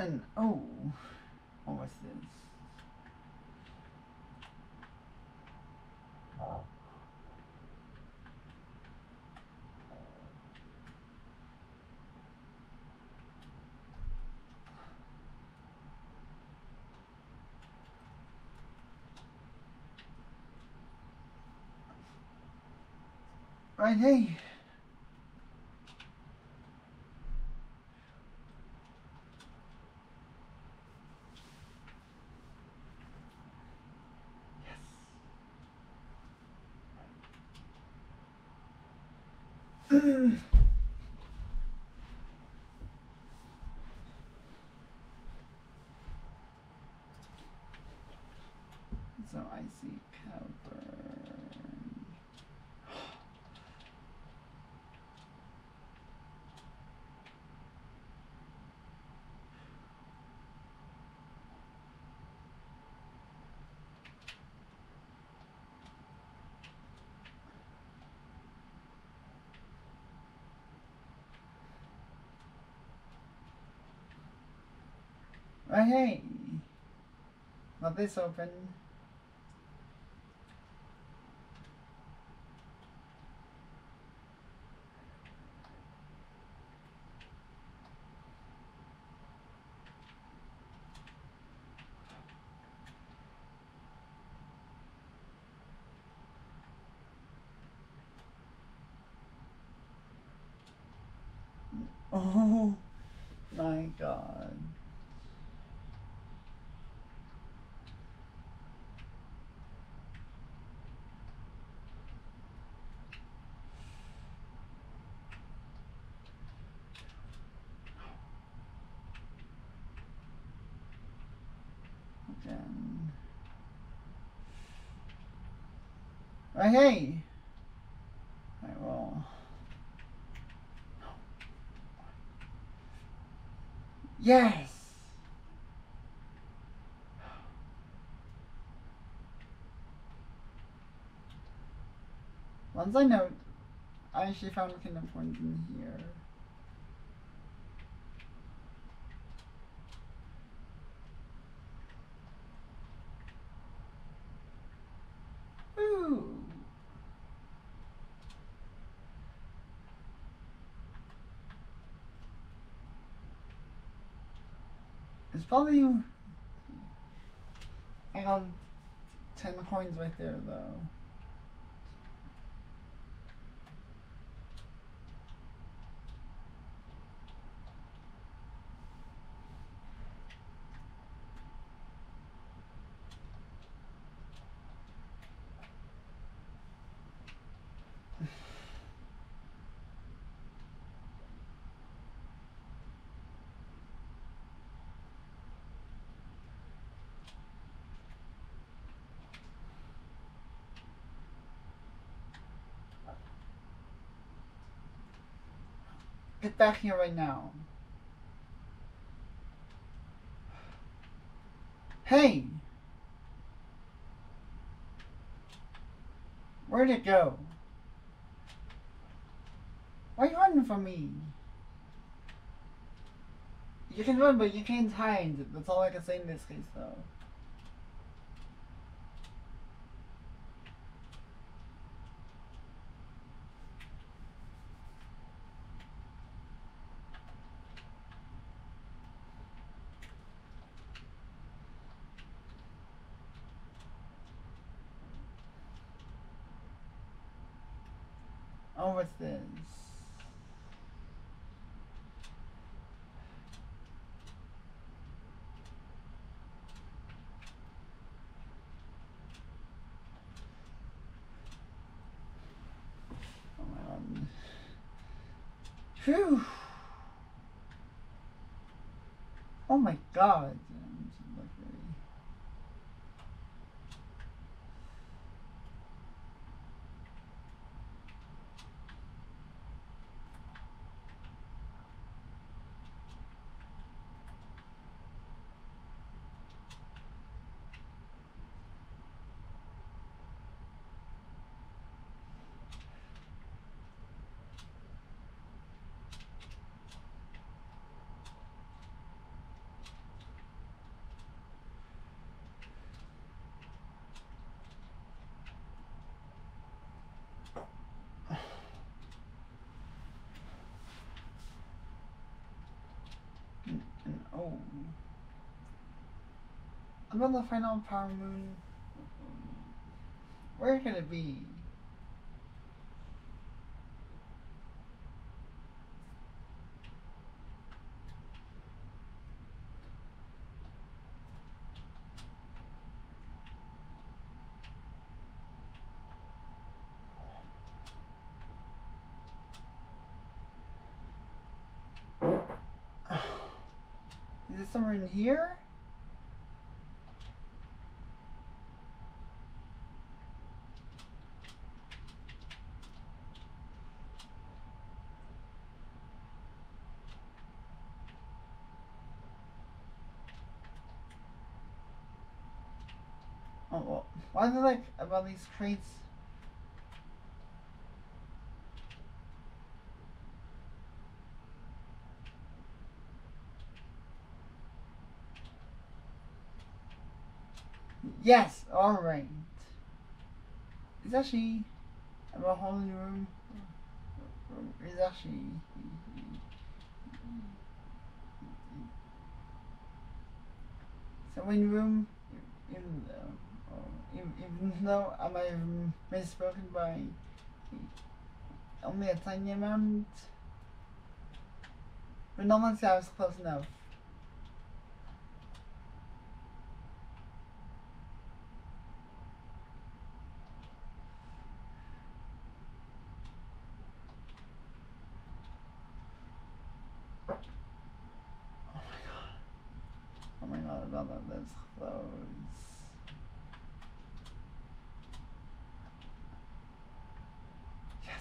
then, oh, what was this? Right, hey. Yes. So I see Iceburn. Right, hey. Let this open. Oh my god. Again. Right, hey. I will. Yes! Once I know, I actually found kind of one in here. Ooh! It's probably... I got 10 coins right there, though. Get back here right now. Hey! Where'd it go? Why are you running from me? You can run, but you can't hide. That's all I can say in this case, though. Oh, what's this? Oh my god. Phew! Oh my god. about the final power moon? Where can it be? Is it somewhere in here? Oh, well, why is it like about these crates? Yes, alright. It's actually about a whole new room. It's actually so when room, even though I might have misspoken by only a tiny amount, but no one said I was close enough. Oh my god, about that, that's close. Yes.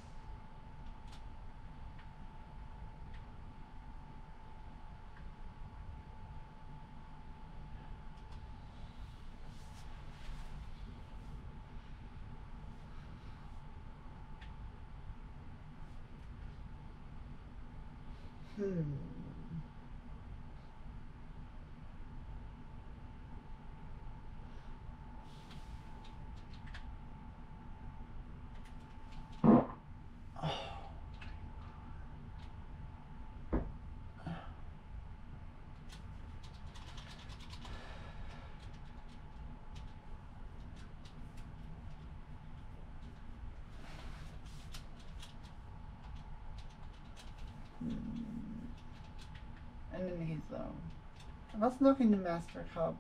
And then he's let's look in the master cup.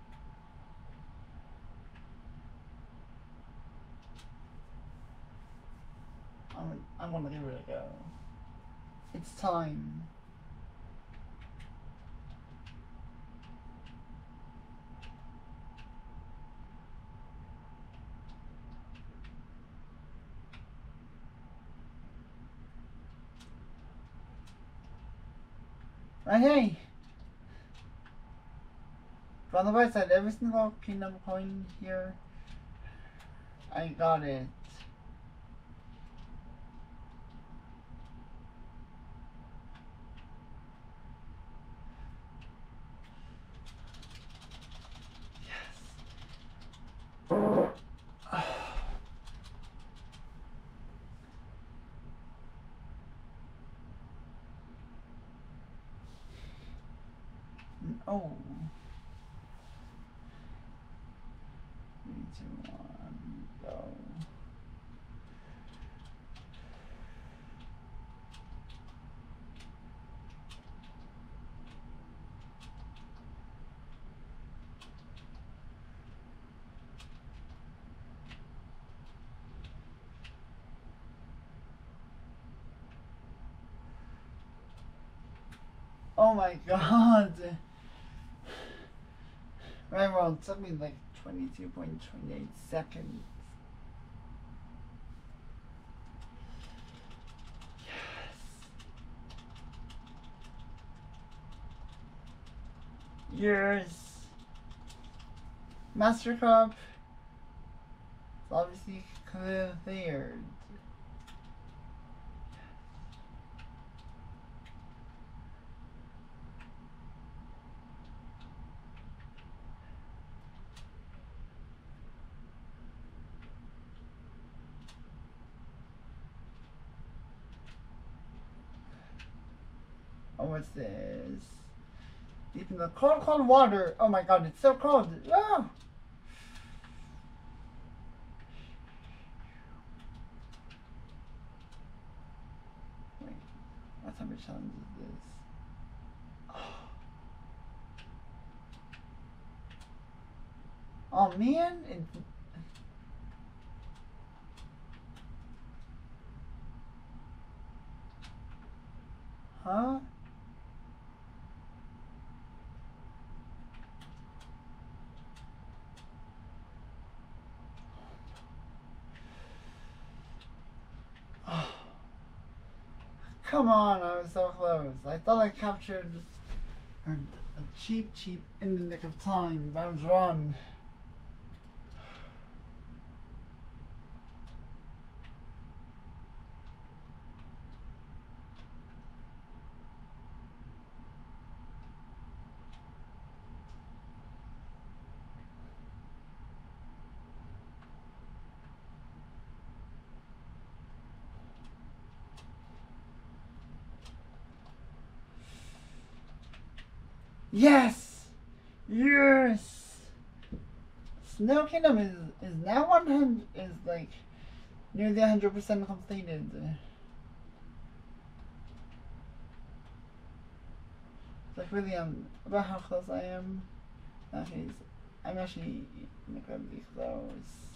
I'm gonna give it a go. It's time. Right, hey! But on the right side, every single kingdom coin here, I got it. Oh. 3, 2, 1, go. Oh my god! Right, well, it took me like 22.28 seconds. Yes! Master Cup is obviously cleared. Oh, what's this? deep in the cold, cold water. Oh my god, it's so cold. Oh. Wait, what type of challenge is this? Oh man, huh? Oh. Come on, I was so close. I thought I captured a cheap in the nick of time, but I was wrong. Yes! Yes! Snow Kingdom is now 100, is like nearly 100% completed. Like really, about how close I am. Okay, I'm actually incredibly close.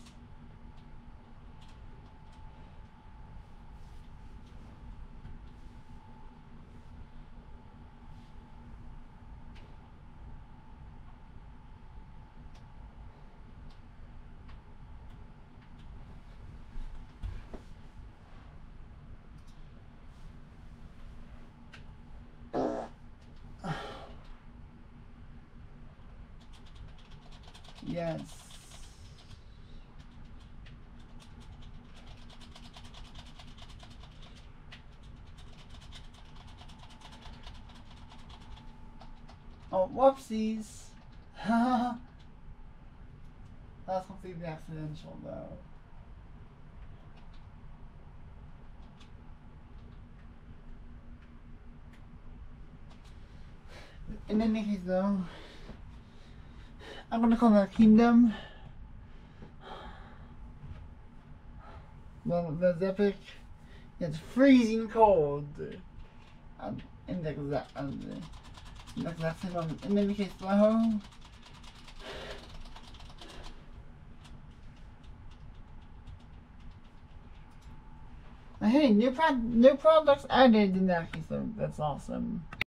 Yes. Oh, whoopsies. That was completely accidental, though. In any case, though, I'm gonna call that Kingdom. Well, that's epic. It's freezing cold. In the exact same moment. In any case, though. Hey, new products added in that case, so that's awesome.